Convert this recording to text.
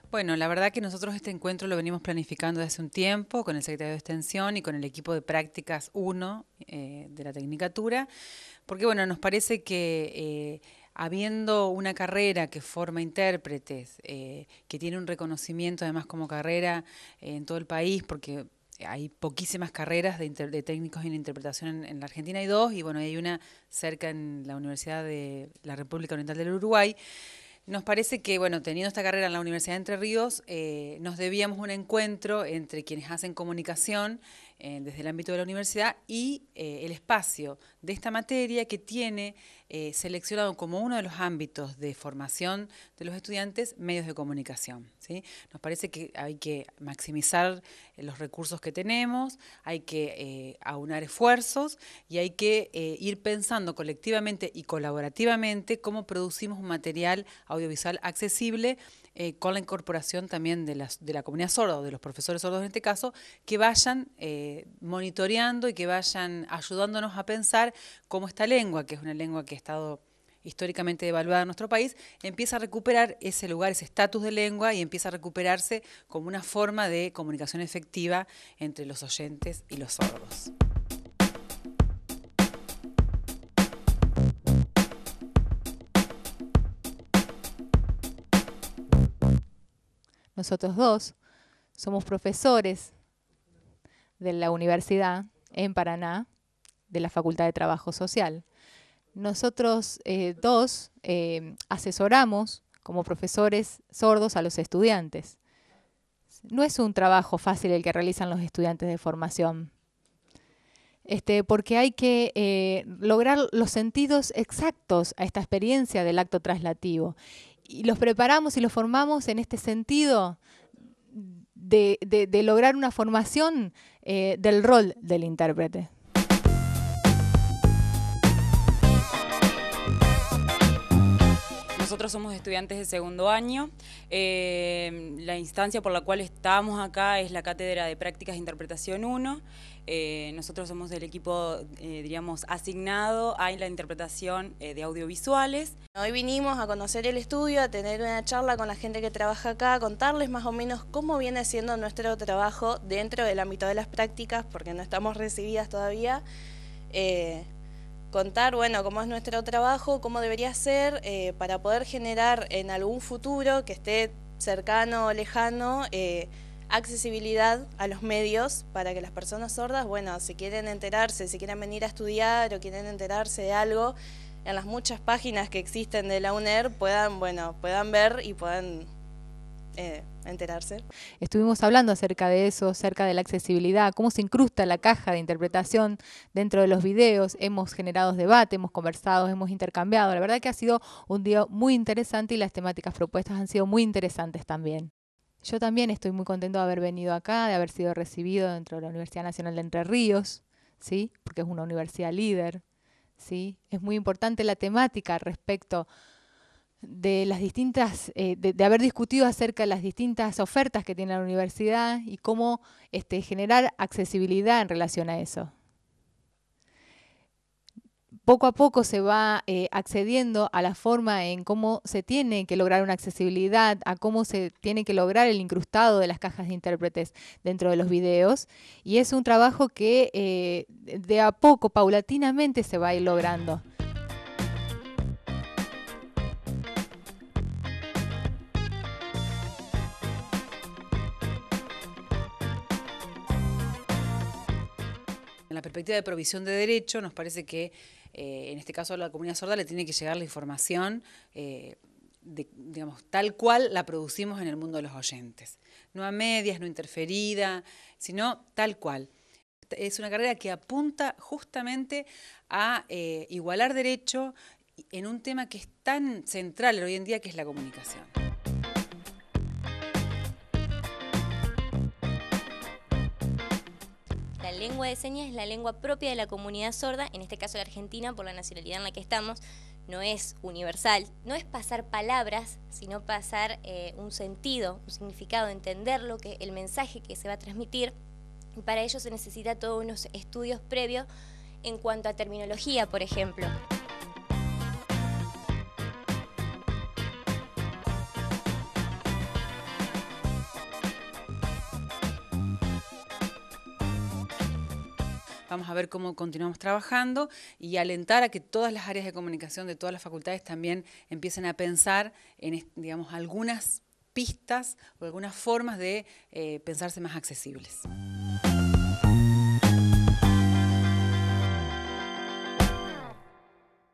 Bueno, la verdad que nosotros este encuentro lo venimos planificando desde hace un tiempo con el secretario de Extensión y con el equipo de prácticas 1 de la Tecnicatura, porque bueno, nos parece que habiendo una carrera que forma intérpretes, que tiene un reconocimiento además como carrera en todo el país, porque hay poquísimas carreras de técnicos en interpretación en la Argentina, hay dos, y bueno, hay una cerca en la Universidad de la República Oriental del Uruguay. Nos parece que, bueno, teniendo esta carrera en la Universidad de Entre Ríos, nos debíamos un encuentro entre quienes hacen comunicación desde el ámbito de la universidad y el espacio de esta materia que tiene seleccionado como uno de los ámbitos de formación de los estudiantes medios de comunicación, ¿sí? Nos parece que hay que maximizar los recursos que tenemos, hay que aunar esfuerzos y hay que ir pensando colectivamente y colaborativamente cómo producimos un material audiovisual accesible con la incorporación también de la comunidad sorda o de los profesores sordos en este caso, que vayan monitoreando y que vayan ayudándonos a pensar cómo esta lengua, que es una lengua que ha estado históricamente devaluada en nuestro país, empieza a recuperar ese lugar, ese estatus de lengua y empieza a recuperarse como una forma de comunicación efectiva entre los oyentes y los sordos. Nosotros dos somos profesores de la universidad en Paraná, de la Facultad de Trabajo Social. Nosotros dos asesoramos como profesores sordos a los estudiantes. No es un trabajo fácil el que realizan los estudiantes de formación, porque hay que lograr los sentidos exactos a esta experiencia del acto traslativo. Y los preparamos y los formamos en este sentido de lograr una formación del rol del intérprete. Nosotros somos estudiantes de segundo año. La instancia por la cual estamos acá es la Cátedra de Prácticas de Interpretación 1. Nosotros somos del equipo, diríamos, asignado a la interpretación de audiovisuales. Hoy vinimos a conocer el estudio, a tener una charla con la gente que trabaja acá, a contarles más o menos cómo viene siendo nuestro trabajo dentro del ámbito de las prácticas, porque no estamos recibidas todavía. Contar, bueno, cómo es nuestro trabajo, cómo debería ser para poder generar en algún futuro que esté cercano o lejano accesibilidad a los medios para que las personas sordas, bueno, si quieren enterarse, si quieren venir a estudiar o quieren enterarse de algo, en las muchas páginas que existen de la UNER puedan ver y puedan enterarse. Estuvimos hablando acerca de eso, acerca de la accesibilidad, cómo se incrusta la caja de interpretación dentro de los videos. Hemos generado debate, hemos conversado, hemos intercambiado. La verdad que ha sido un día muy interesante y las temáticas propuestas han sido muy interesantes también. Yo también estoy muy contento de haber venido acá, de haber sido recibido dentro de la Universidad Nacional de Entre Ríos, ¿sí? Porque es una universidad líder, ¿sí? Es muy importante la temática respecto de las distintas, de haber discutido acerca de las distintas ofertas que tiene la universidad y cómo generar accesibilidad en relación a eso. Poco a poco se va accediendo a la forma en cómo se tiene que lograr una accesibilidad, a cómo se tiene que lograr el incrustado de las cajas de intérpretes dentro de los videos. Y es un trabajo que de a poco, paulatinamente, se va a ir logrando. En la perspectiva de provisión de derecho, nos parece que en este caso a la comunidad sorda le tiene que llegar la información digamos, tal cual la producimos en el mundo de los oyentes. No a medias, no interferida, sino tal cual. Es una carrera que apunta justamente a igualar derecho en un tema que es tan central hoy en día, que es la comunicación. La lengua de señas es la lengua propia de la comunidad sorda, en este caso la Argentina, por la nacionalidad en la que estamos, no es universal, no es pasar palabras, sino pasar un sentido, un significado, entender el mensaje que se va a transmitir, y para ello se necesita todos unos estudios previos en cuanto a terminología, por ejemplo. vamos a ver cómo continuamos trabajando y alentar a que todas las áreas de comunicación de todas las facultades también empiecen a pensar en, digamos, algunas pistas o algunas formas de pensarse más accesibles.